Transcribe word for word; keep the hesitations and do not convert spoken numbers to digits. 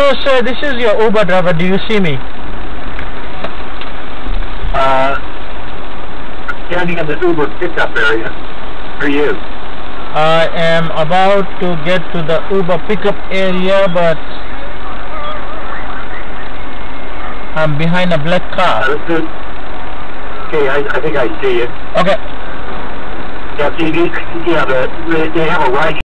Hello sir, this is your Uber driver. Do you see me? Uh, standing in the Uber pickup area. Who are you? I am about to get to the Uber pickup area, but I'm behind a black car. Uh, this is, okay, I, I think I see you. Okay. Yeah, see, these, yeah, the, they, they have a right